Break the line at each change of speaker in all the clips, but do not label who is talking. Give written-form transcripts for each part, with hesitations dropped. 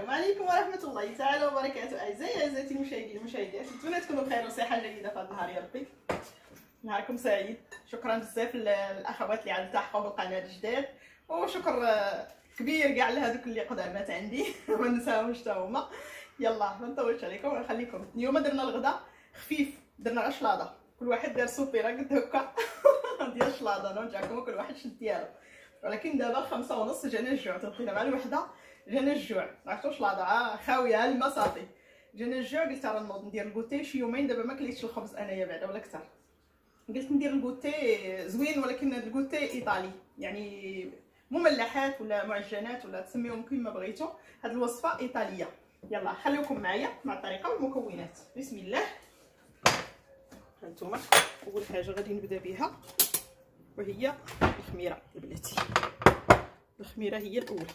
السلام عليكم ورحمه الله تعالى وبركاته. اعزائي المشاهدين والمشاهدات، نتمنى تكونوا بخير وصحه جيده في هذا النهار يا ربي. نهاركم سعيد. شكرا بزاف للاخوات اللي عاد التحقوا بالقناه الجداد، وشكر كبير كاع لهذوك اللي قدامات عندي ما نساهمش حتى هما. يلا ما نطولش عليكم ونخليكم. اليوم درنا الغداء خفيف، درنا غير شلاضه، كل واحد دار سوبيره قد هكا ديال الشلاضه. نرجعكم كل واحد شد ديالو، ولكن دابا 5:30 جانا الجوع. تلقينا مع الوحده جانا الجوع، عرفتوا شلاضه خاويه الماء صافي. جانا الجوع، قلت راه نوض ندير الكوتي. شي يومين دابا ما كليتش الخبز انايا بعدا ولا كثر. قلت ندير الكوتي زوين، ولكن الكوتي ايطالي، يعني مملحات ولا معجنات ولا تسميهم كيما بغيتو. هاد الوصفه ايطاليه. يلا خليكم معايا مع الطريقه والمكونات. بسم الله. هانتوما اول حاجه غادي نبدا بها وهي الخميره البلاتي. الخميره هي الاول،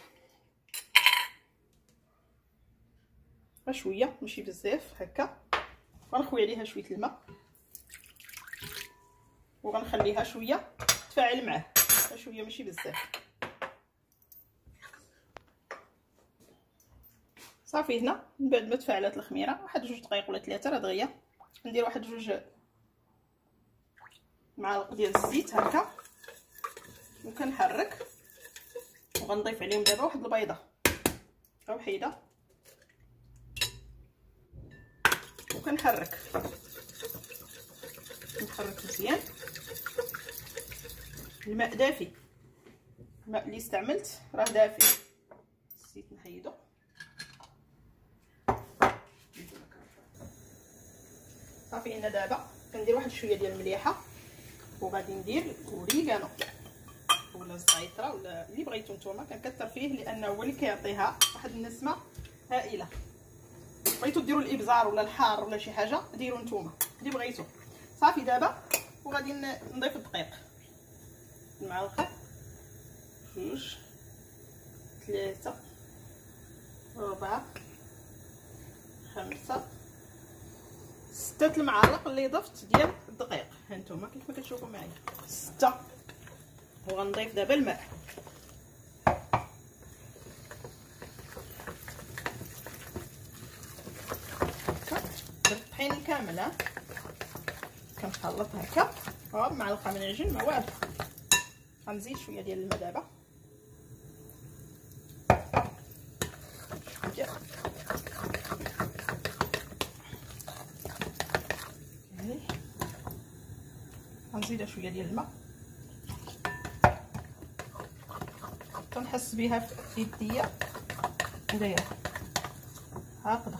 شويه ماشي بزاف هكا. غنخوي عليها شويه الماء وغنخليها شويه تفاعل معاه، شويه ماشي بزاف. صافي هنا من بعد ما تفاعلت الخميره واحد 2 دقائق ولا 3 راه دغيا ندير واحد 2 معالق ديال الزيت هكا وكنحرك. وغنضيف عليهم دابا واحد البيضه وحيده وكنحرك مزيان. الماء دافي، الماء اللي استعملت راه دافي. الزيت نحيدو. صافي هنا دابا كندير واحد شويه ديال المليحه، وغادي ندير اوريغانو ولا الزعتره ولا اللي بغيتو نتوما. كنكثر فيه لانه هو اللي كيعطيها واحد النسمه هائله. بغيتو ديروا الابزار ولا الحار ولا شي حاجه ديروا نتوما اللي بغيتو. صافي دابا وغادي نضيف الدقيق. المعلقه 2 3 4 5 6 المعالق اللي ضفت ديال الدقيق. هانتوما كيف ما كتشوفوا معايا 6. وغنضيف دابا الماء. هكا درت الطحين كامل. ها كنخلط هكا معلقه من العجين ما والو. غنزيد شويه ديال الماء دابا. غنزيد شويه ديال الماء، كنحس بها في يديا دايره هكذا.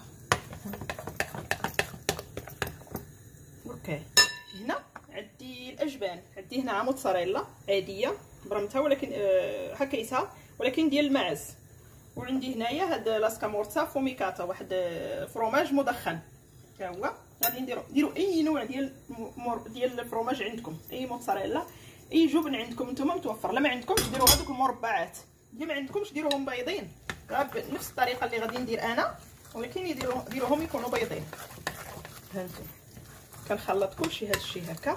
اوكي. هنا عندي الاجبان، عندي هنا موتزاريلا عاديه برمتها ولكن هكيتها ولكن ديال الماعز. وعندي هنايا هاد لاسكامورتا فوميكاتا، واحد فروماج مدخن ها هو. غادي ديروا اي نوع ديال الفروماج عندكم، اي موتزاريلا اي جبن عندكم نتوما متوفر. لا ما عندكمش ديروا هذوك المربعات، اللي ما عندكمش ديروهم بيضين بنفس الطريقه اللي غادي ندير انا، ولكن ديروهم يكونوا بيضين. هانتوما كنخلط كلشي هذا الشيء هكا.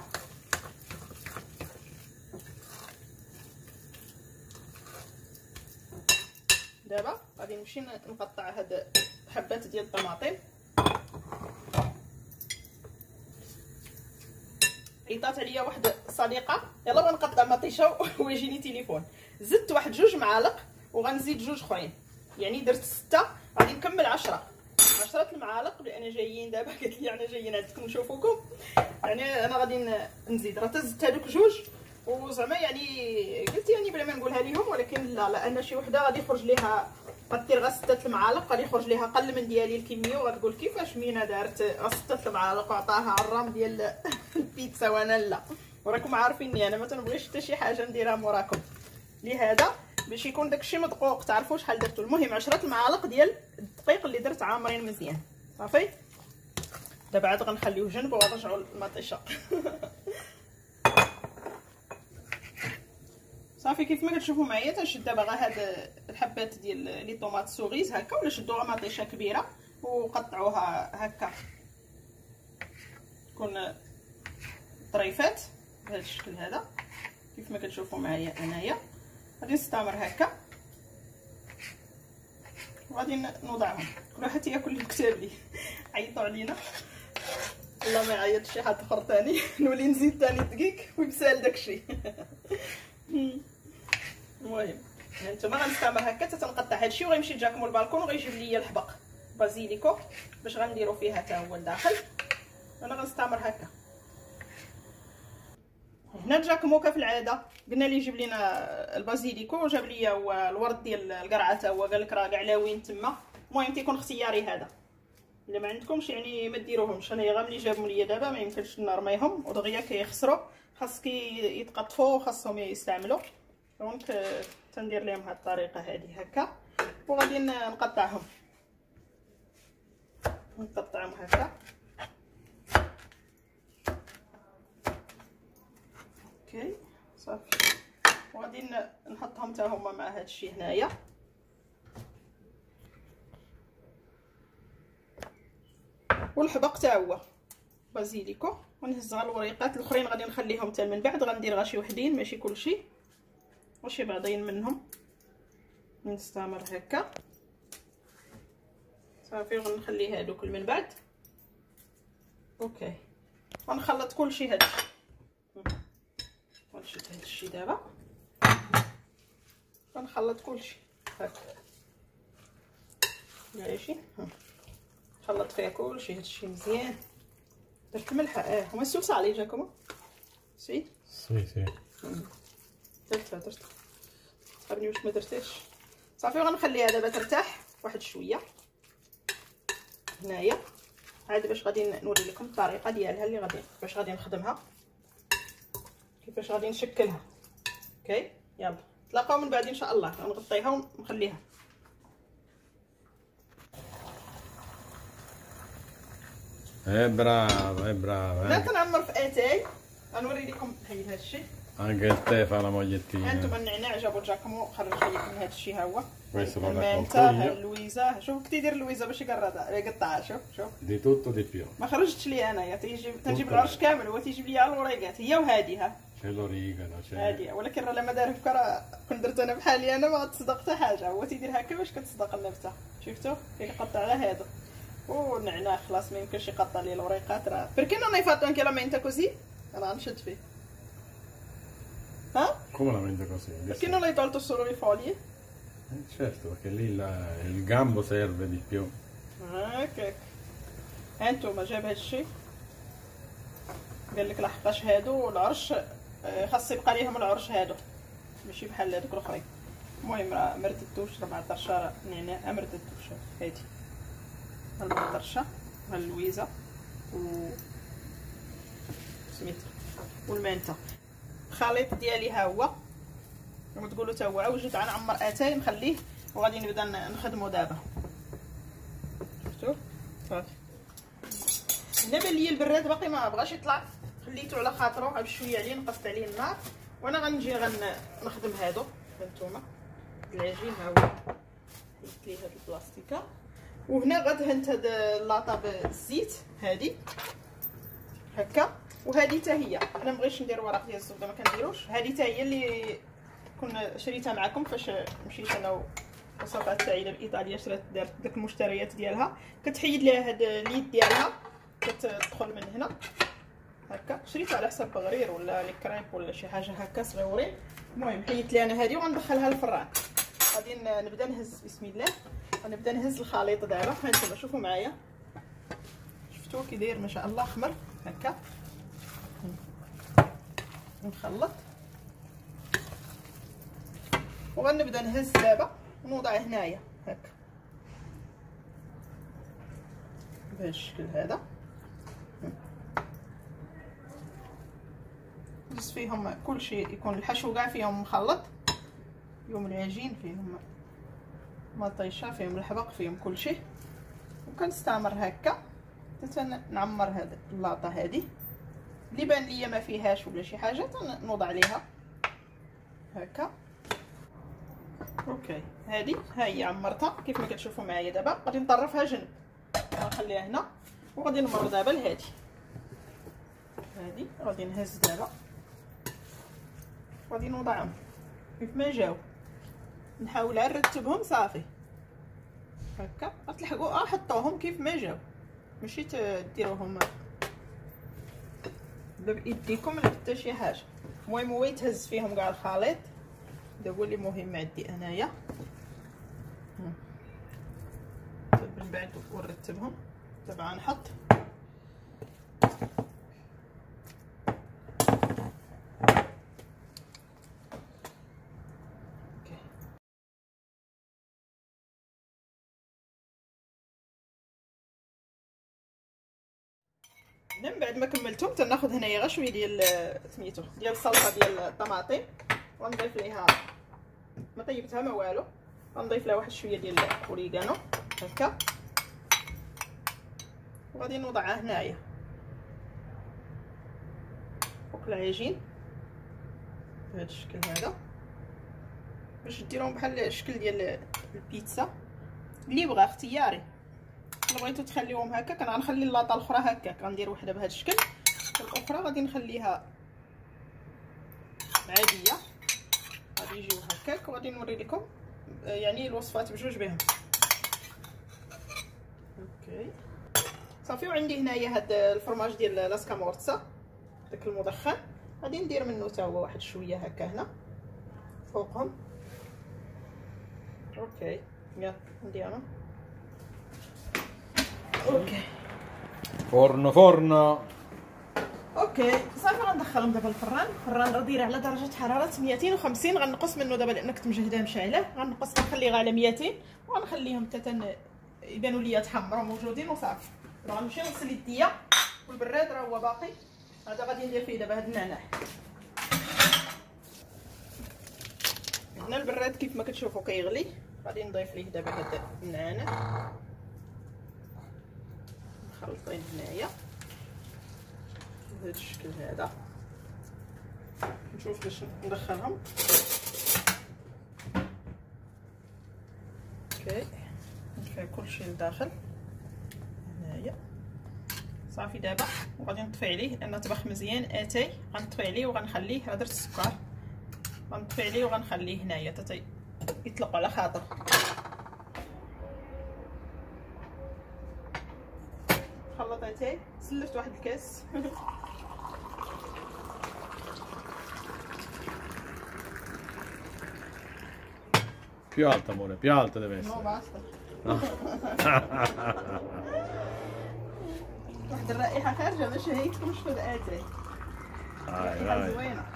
دابا غادي نمشي نقطع هاد حبات ديال الطماطم. عيطات عليا واحد الصديقه يلا بغا نقطع مطيشه ويجيني تليفون. زدت واحد 2 معالق وغنزيد 2 اخرين، يعني درت 6. غادي نكمل 10 المعالق لان جايين دابا. قالت لي انا جايين عندكم نشوفوكم، يعني انا غادي نزيد. راه تزدت هذوك 2 وزعما يعني قلت يعني بلا ما نقولها لهم، ولكن لا، لان شي وحده غادي يخرج ليها غدير غير 6 المعالق، غادي يخرج ليها قل من ديالي الكميه وغتقول كيفاش مينا دارت 6 المعالق وعطاها عرام ديال البيتزا وانا لا. وراكم عارفيني انا ما تنبغيش حتى شي حاجه نديرها موراكم، لهذا باش يكون داكشي مدقوق تعرفوا شحال درتو. المهم 10 المعالق ديال الدقيق اللي درت عامرين مزيان. صافي دابا عاد غنخليوه جنب ونرجعوا للمطيشه. صافي كيف ما كتشوفوا معايا تنشد دابا غير هاد الحبات ديال لي طوماط سوغيز هكا، ولا شدوها مطيشه كبيره وقطعوها هكا تكون طريفات بهذا الشكل هذا كيف ما كتشوفوا معايا انايا. غادي نستمر هكا وغادي نوضعهم كل واحد ياكل اللي كتب لي. عيطوا علينا، والله ما يعيط شي حد اخر ثاني. نولي نزيد ثاني دقيق ويبسال داكشي. المهم هانتوما غنستعمل هكا حتى تنقطع هادشي وغيمشي جاكم البالكون وغيجيب ليا الحبق بازيليكو باش غنديرو فيها حتى هو لداخل. انا غنستعمل هكا. هنا جاكم هكا في العاده قلنا لي يجيب لينا البازيليكو وجاب ليا الورد ديال القرعه حتى هو، قال لك راه كاع لاوين تما. المهم تيكون اختياري هذا، الا ما عندكمش يعني ما ديروهمش. انايا غير ملي جابهم ليا دابا ما يمكنش نرميهم ودغيا كيخسروا، خاص يتقطفوا وخاصهم يستعملوا. دونك تندير لهم هاد الطريقه هذه هكا وغادي نقطعهم هكا. اوكي صافي. وغادي نحطهم حتى هما مع هاد الشيء هنايا. والحبق حتى هو بازيليكو. ونهز غير الوريقات الاخرين غادي نخليهم حتى من بعد. غندير غير شي وحدين ماشي كلشي، وشي بعضين منهم نستمر هكا صافي. غنخلي هادوك من بعد. اوكي غنخلط كلشي هادشي. غنشد هادشي دابا غنخلط كلشي هكا ماشي. نخلط فيها كلشي هادشي مزيان. درت الملح هما السوسه علي جاكم سي درت عرفني واش ما درتيش صافي. غنخليها دابا ترتاح واحد شويه هنايا عاد باش غادي نوري لكم الطريقه ديالها اللي غادي باش غادي نخدمها، كيفاش غادي نشكلها. اوكي يلا نتلاقاو من بعد ان شاء الله. غنغطيها ونخليها.
brava.
لا تنعمر في اتاي. غنوري لكم هاد الشيء.
Anche Stefano mogliettina.
هانتوما النعناع جابو جاكمو خرج لكم من هاد الشيء ها هو.
Questo lo
المانتا
raccolgo io.
لويزا. شوف كي تيدير لويزا باش يقطعها. شوف
Di tutto di più.
ما خرجتش لي انايا. تنجيب العرش كامل هو تيجيب لي الوريقات هي وهادي ها
C'è l'origano, c'è.
هادي. ولكن راه لما دار هكا راه كون درت انا بحالي انا ما غتصدق حتى حاجه. هو تيدير هكا باش كتصدق النبته. شفتوا كيقطع على هادو. والنعناع خلاص ما يمكنش يقطع لي الوريقات. راه perché non hai fatto anche la menta così؟ انا غنشد فيه. ها
Come la menta così?
perché non hai tolto solo le foglie؟
Certo, perché lì il gambo serve di più.
هكاك. هانتوما جاب هادشي قال لك لحقاش هادو العرش خاص يبقى ليهم العرش هادو ماشي بحال هادوك الاخرين. المهم راه مرتدتوش 14 نعناع مرتدتوش. هادي المطرشه واللويزه سميتها والمانتا. الخليط ديالي ها هو كما تقولوا تا هو. عوجت غنعمر اتاي نخليه وغادي نبدا نخدمو دابا. شفتوا صافي. هنا بان ليا البراد باقي ما بغاش يطلع، خليته على خاطرو غير بشويه عليه نقصت عليه النار. وانا غنجي نخدم هادو هانتوما العجين ها هو. حيت ليه هاد البلاستيكه. وهنا غدهنت هاد اللاطه بالزيت هادي هكا. وهادي حتى هي انا مبغيتش ندير ورق ديال الزبده ما كنديروش. هادي حتى هي اللي كنا شريتها معكم فاش مشيت انا وصافات سعيده بايطاليا. شرات دارت داك المشتريات ديالها. كتحيد ليها هاد اليد ديالها كتدخل من هنا هكا. شريتها على حساب بغرير ولا لي كريب ولا شي حاجه هكا صغيورين. المهم حيدت لي انا هادي وغندخلها للفران. غادي نبدا نهز بسم الله. غنبدا نهز الخليط دابا. هانتوما شوفوا معايا شفتوا كي داير ما شاء الله خمر هكا. نخلط وغنبدا نهز دابا ونوضع هنايا هكا بهذا الشكل هذا. نهز فيهم كلشي يكون الحشو كاع فيهم مخلط. فيهم العجين فيهم مطيشه فيهم الحبق فيهم كلشي. وكنستمر هكا حتى نعمر هاد اللاطه هادي اللي بان ليا ما فيهاش ولا شي حاجه نوضع عليها هكا. اوكي هادي ها هي عمرتها كيف ما كتشوفوا معايا. دابا غادي نطرفها جنب. غنخليها هنا وغادي نمر دابا لهادي. هادي غادي نهز دابا غادي نوضعهم كيف ما جاو. نحاول نرتبهم صافي. هكا غتلحقوا حطوهم كيف ما جاو، ماشي تديروهم بايديكم ولا حتى شي حاجه. المهم هو يتهز فيهم كاع الخليط، هذا هو اللي مهم عندي انايا. من بعد ونرتبهم. دابا غنحط من بعد ما كملتهم تناخذ هنايا غير شويه ديال سميتو ديال الصلصه ديال الطماطم، ونضيف ليها ما طيبتها ما والو، غنضيف لها واحد شويه ديال الاوريغانو هكا، وغادي نوضعها هنايا فوق العجين بهذا الشكل هذا، باش ديروهم بحال الشكل ديال البيتزا. اللي بغا اختياري، الا بغيتو تخليوهم هكاك انا غنخلي اللاطه الاخرى هكاك، غندير وحده بهذا الشكل والاخرى غادي نخليها عاديه، غادي يجيو هكاك، وغادي نوري لكم يعني الوصفات بجوج بهم. اوكي صافي. وعندي هنايا هاد الفرماج ديال لاسكامورتزا داك المدخن، غادي ندير منه حتى هو واحد شويه هكا هنا فوقهم. اوكي يلا نديرهم. اوكي
فرن.
اوكي صافي غندخلهم دابا الفران. الفران راه داير على درجه حراره 250. غنقص منه دابا لان كنت مجهده مشعله، غنقص غنخليه على 200 وغنخليهم حتى يبانوا ليا تحمروا موجودين وصافي. دابا غنمشي نغسل يديا والبراد راه هو باقي. هذا غادي ندير فيه دابا هاد النعناع. هنا البراد كيف ما كتشوفوا كيغلي، غادي نضيف ليه دابا هاد النعناع مخلطين هنايا بهذا الشكل هذا. نشوف باش ندخلهم. اوكي ندفع كلشي لداخل هنايا صافي. دابا وغادي نطفي عليه لان طبخ مزيان اتاي. غنطفي عليه وغنخليه، راه درت السكر، غنطفي عليه وغنخليه هنايا حتى يطلق على خاطر. خلط اتاي، سلفت واحد الكاس
Più alta, amore, più alta deve essere.
No basta. واحد الرائحه خارجه ما شهيتكمش في الاتاي. رائحه زوينه.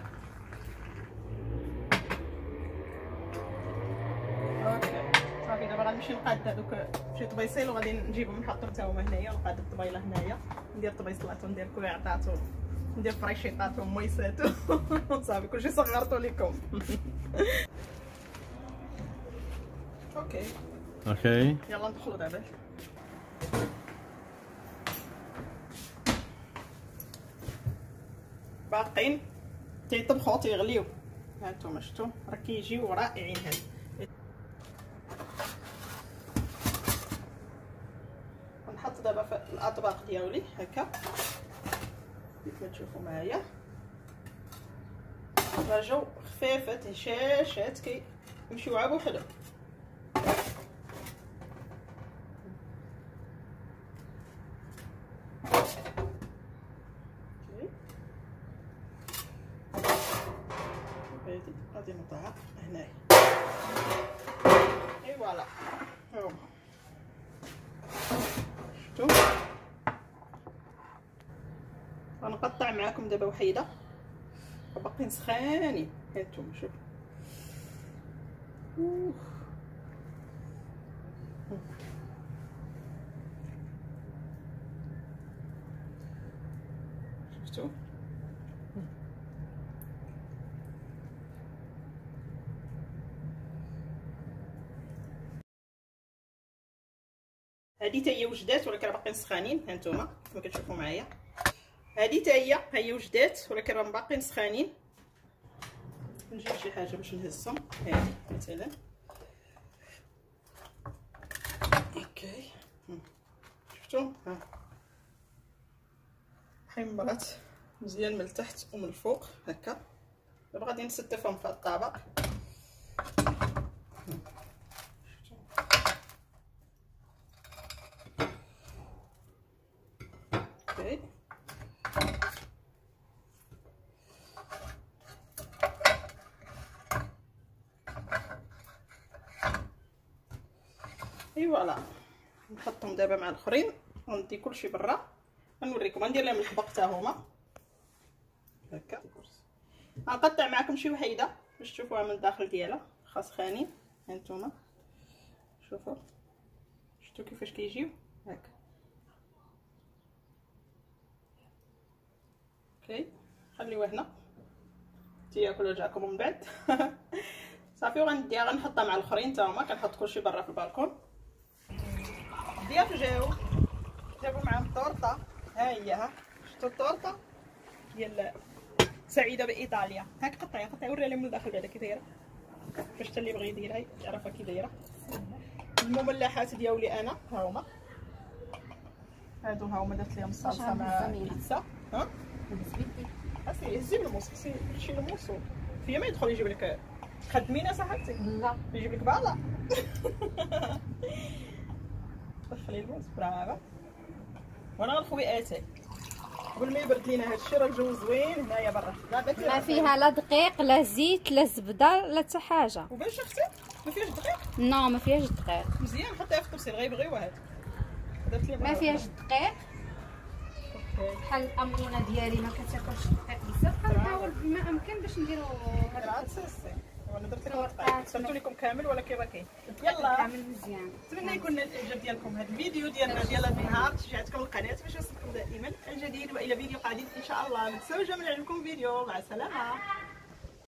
اوكي صافي. دابا غنمشي نقاد هذوك شي طبيصيل وغادي نجيبهم نحطهم حتى هما هنايا، ونقاد الطبيله هنايا، ندير طبيصلات وندير كويعطات وندير فريشيطات وميسات صافي كلشي صغرتو لكم. اوكي
اوكي
يلا ندخلوا دابا. باقين تيطبخوا تيغليو، ها نتوما شفتوا راه كيجيو رائعين. هاد نحط دابا في الاطباق ديالي هكا كيف ما تشوفوا معايا. راه جاو خفافات هشاشات كيمشيو عا بوحدهم. غادي نوضعها هنايا. اي فوالا شفتوا. غنقطع معاكم دابا وحيده باقيين سخانين. هانتوما شوفوا شفتوا. هادي حتى هي وجدات ولكن راه باقيين سخانين. هانتوما كما كتشوفوا معايا هادي حتى هي وجدات ولكن راه باقيين سخانين. نجيب شي حاجه باش نهزهم. هادي مثلا اوكي شفتوا ها حمرات مزيان من التحت ومن الفوق هكا. دابا غادي نستفهم في الطبق. اوكي اي فوالا. نحطهم دابا مع الاخرين وندي كلشي برا. غنوريكم، غندير لهم الحبق حتى هما هكا. غنقطع معكم شي وحيده باش تشوفوها من الداخل ديالها خاص خاني. هانتوما شوفوا شفتوا كيفاش كيجيو هكا. اوكي خليوه هنا تياكلوا جاكم من بعد. صافي وغنديها غنحطها مع الاخرين حتى هما. كنحط كلشي برا في البالكون. الضياف جابوا معاهم الطورطه. ها هي، ها شفتوا الطورطه ديال سعيده بايطاليا. هاك قطعي وريها لهم من الداخل بعدا كي دايره، باش حتى اللي بغى يديرها يعرفها كي دايره. المملحات ديالي انا ها هما، هادو ها هما درت لهم الصلصه مع البيتزا. ها اسي هزي بالموس، خصي شي الموس فيا ما يدخل يجيب لك خدمينه صاحبتي. لا يجيب لك بالا. دخلي الموس برافو. وانا غنخوي اتاي قبل ما يبرد لينا هادشي. راه الجو زوين هنايا برا،
ما فيها لا دقيق لا زيت لا زبده لا حتى حاجه.
وباش اختي ما فيهاش دقيق؟
نو ما فيهاش دقيق.
مزيان حطيها في الطبسيل غيبغيوها هاد. درت لي
ما فيهاش دقيق. بحال الامونه ديالي ما كتاكلش دقيق بزاف. غنحاول بما امكن باش نديرو
هاد السيسي. وانا درت لكم القطع صرتو لكم كامل ولا كيف كاين. يلا
كامل مزيان.
نتمنى يكون الاعجاب ديالكم هذا الفيديو ديالنا ديال هذا النهار. تشجعتكم القناه باش يوصلكم دائما الجديد والى فيديو قادم ان شاء الله. ما تنساوش من يعجبكم الفيديو. مع السلامه.